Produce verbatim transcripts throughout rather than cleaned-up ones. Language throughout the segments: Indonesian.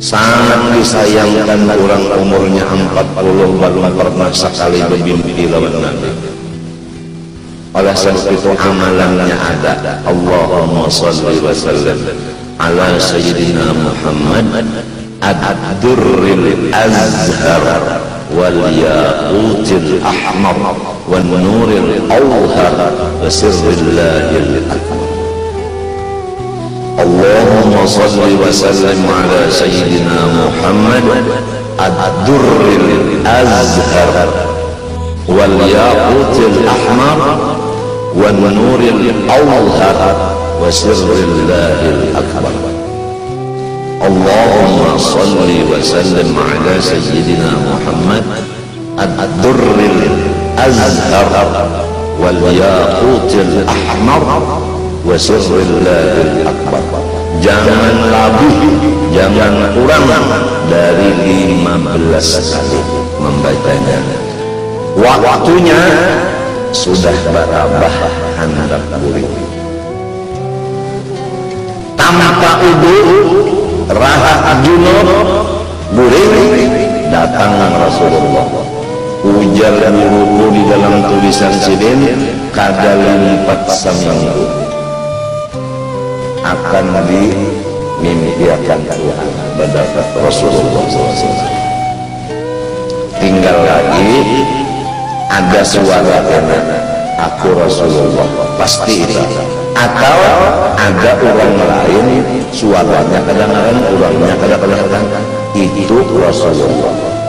sangat disayangkan orang umurnya empat puluh belum pernah sekali bermimpi lawan Nabi. Oleh sebab itu amalannya ada. Allahumma shalli wa sallim ala sayyidina Muhammad ad-durril azhar wal yaqutil ahmar wan nuril awhar wa sirrillahil akbar. Allahumma shalli wa sallim ala sayyidina Muhammad ad-durril azhar wal yaqutil ahmar wan nuril awhar wa sirrillahil akbar. Allahumma shalli wa sallim ala sayyidina Muhammad ad-durril azhar wal yaqutil ahmar wa sirrillahil akbar. Jangan lebih, jangan kurang dari lima belas kali membacanya. Waktunya sudah barabah hendak burik. Tanpa udu, rahat junub, burik, datang Rasulullah. Ujar dan ruku di dalam tulisan sidin kada limpat seminggu akan dimimpiakan Tuhan berdapat Rasulullah shallallahu alaihi wasallam. Tinggal lagi ada suara kena aku Rasulullah, pasti itu. Atau ada orang lain suaranya kadang-kadang, orangnya kadang-kadang itu Rasulullah.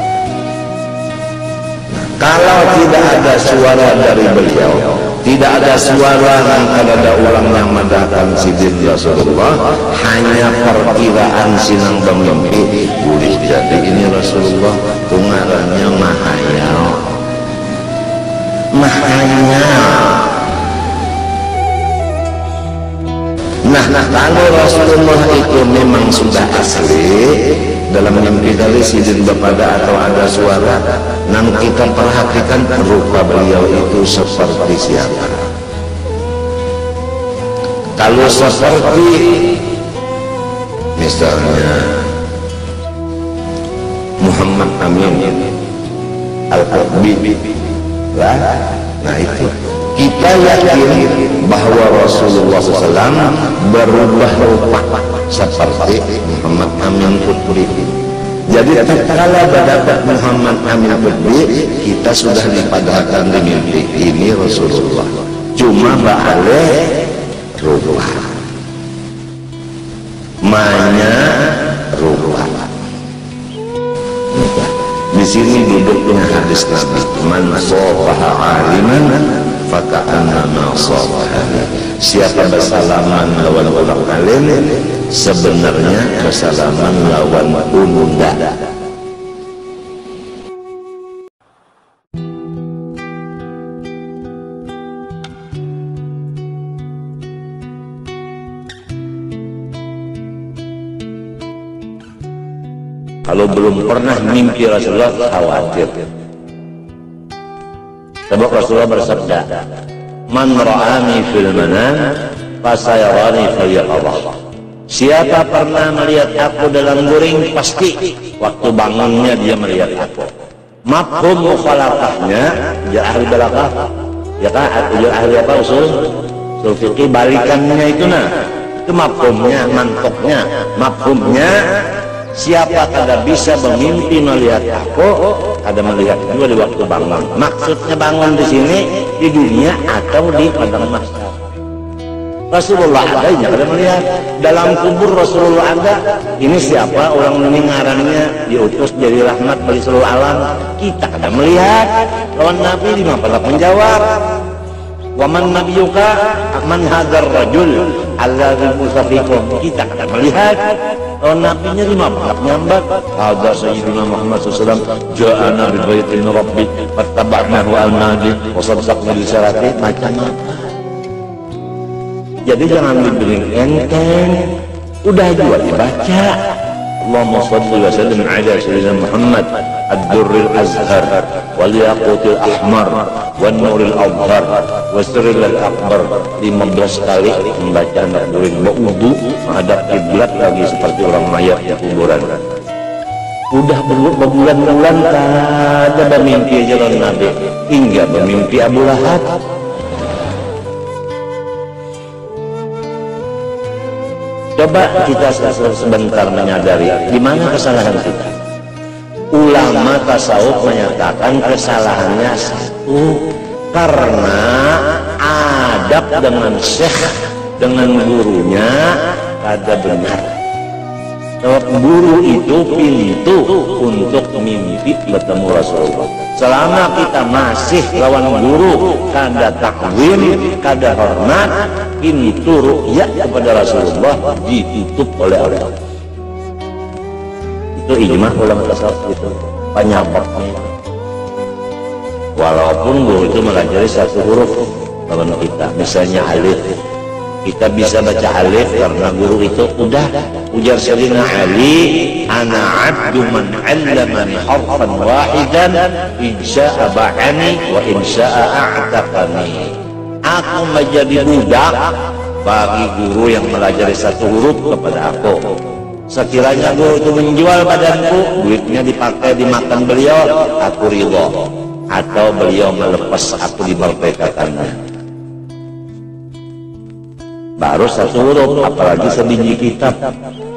Kalau tidak ada suara dari beliau, tidak ada suara dan ada orang yang mendahkan sidin Rasulullah, hanya perkiraan sinang bermimpi boleh jadi ini Rasulullah. Tungarannya mahayal mahayal. Nah, nah kalau Rasulullah itu memang sudah asli dalam mimpi dari sidin bepada atau ada suara, nan kita perhatikan rupa beliau itu seperti siapa. Kalau seperti misalnya Muhammad Amin Al-Qurtubi lah, nah itu kita yakin bahwa Rasulullah shallallahu alaihi wasallam berubah rupa seperti Muhammad Amin Qurtubi. Jadi tatkala berdapat Muhammad Amin Qurtubi, kita sudah dipadahkan di mimpi ini Rasulullah, cuma balik rupa manya rupa. Di sini duduknya hadis Nabi, man safaha aliman faka'annama safahani. Siapa bersalaman lawan orang alim, sebenarnya bersalaman lawan unda. Kalau belum pernah mimpi Rasulullah, khawatir. Sebab Rasulullah bersabda, man ra'ani fil manam fasayarani falyaqadha. Siapa pernah melihat aku dalam guring, pasti waktu bangunnya dia melihat aku. Mafhum mukhalafahnya ya ahli balagah, ya kan, ya ahli apa usul usul fikih, balikannya itu nah, itu mafhumnya, mantoknya, mafhumnya. Siapa kada bisa bermimpi melihat aku, kada melihat juga di waktu bangun. Maksudnya bangun di sini di dunia atau di padang mahsyar. Rasulullah ada yang kada melihat, dalam kubur Rasulullah ada. Ini siapa orang ini ngarannya diutus jadi rahmat bagi seluruh alam, kita kada melihat. Lawan Nabi lima pernah menjawab, waman nabiyuka man hadzal rajul alladzi musafiqun, kita kada melihat. Oh, nabinya lima pernah nyambat, hadza sayyidina Muhammad sallallahu alaihi wasallam ja'ana bi baitin rabbi fattaba'nahu al-nadi wa saddaqna bi syarati, macamnya. Jadi jangan diberi enteng, udah juga dibaca. Allahumma shalli wa sallim ala sayyidina Muhammad ad-durril azhar wal yaqutil ahmar wan nuril awhar wa sirril akbar. Lima belas kali membaca anak during, berwudu menghadap kiblat lagi seperti orang mayat di kuburan. Udah berbulan-bulan kada bermimpi aja lawan Nabi, hingga bermimpi Abu Lahab. Coba kita sebentar menyadari di mana kesalahan kita. Ulama tasawuf menyatakan kesalahannya satu, karena adab dengan syekh, dengan gurunya kada benar. Guru itu pintu untuk mimpi bertemu Rasulullah. Selama kita masih lawan guru, kada takwim, kada hormat, pintu ru'yah kepada Rasulullah ditutup oleh Allah. Itu ijma ulama tasawuf itu penyebabnya. Walaupun guru itu mengajari satu huruf lawan kita, misalnya alif, kita bisa baca alif karena guru itu udah ujar Sayyidina Ali, ana abdu man 'allamani harfan wahidan insya'a ba'ani wa insya'a a'taqani. Aku menjadi budak bagi guru yang melajari satu huruf kepada aku. Sekiranya guru itu menjual badanku, duitnya dipakai dimakan beliau, aku ridho. Atau beliau melepas aku dimerdekakannya. Baru satu huruf, apalagi sebiji kitab.